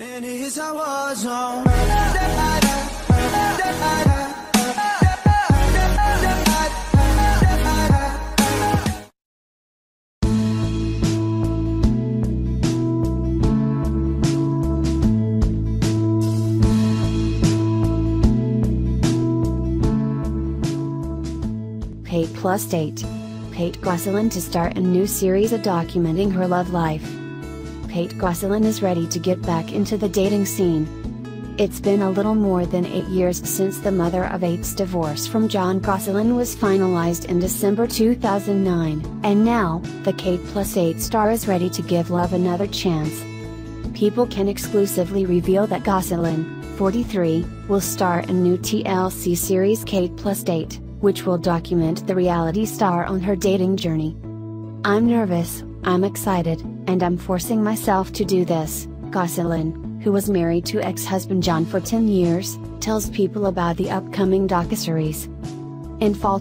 And here's I was on. Mady plus date. Jon Gosselin to start a new series documenting her love life. Jon Gosselin is ready to get back into the dating scene. It's been a little more than 8 years since the mother of 8's divorce from Jon Gosselin was finalized in December 2009, and now, the Mady plus 8 star is ready to give love another chance. People can exclusively reveal that Gosselin, 43, will star in new TLC series Mady plus 8, which will document the reality star on her dating journey. "I'm nervous, I'm excited, and I'm forcing myself to do this," Gosselin, who was married to ex-husband Jon for 10 years, tells People about the upcoming docuseries. In fall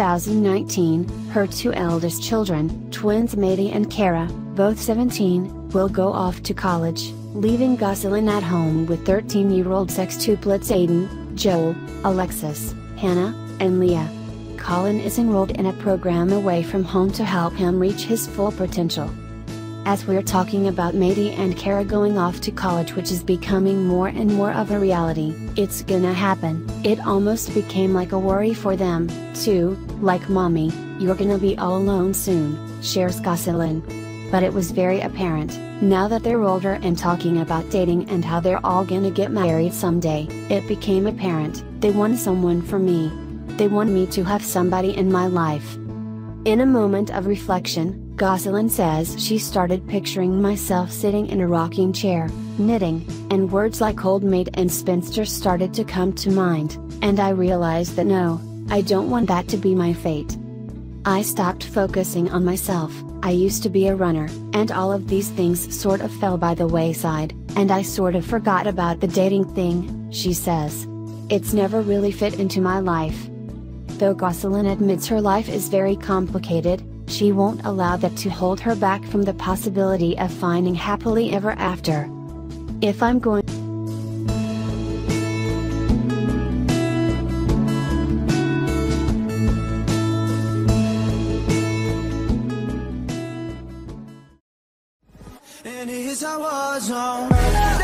2019, her two eldest children, twins Mady and Cara, both 17, will go off to college, leaving Gosselin at home with 13-year-old sextuplets Aaden, Joel, Alexis, Hannah, and Leah. Collin is enrolled in a program away from home to help him reach his full potential. As we're talking about Mady and Cara going off to college, which is becoming more and more of a reality, it's gonna happen, it almost became like a worry for them, too, like "Mommy, you're gonna be all alone soon," shares Gosselin. But it was very apparent, now that they're older and talking about dating and how they're all gonna get married someday, it became apparent, they want someone for me. They want me to have somebody in my life. In a moment of reflection, Gosselin says she started picturing myself sitting in a rocking chair, knitting, and words like old maid and spinster started to come to mind, and I realized that no, I don't want that to be my fate. I stopped focusing on myself. I used to be a runner, and all of these things sort of fell by the wayside, and I sort of forgot about the dating thing, she says. It's never really fit into my life. Though Gosselin admits her life is very complicated, she won't allow that to hold her back from the possibility of finding happily ever after. "If I'm going And here's I was on.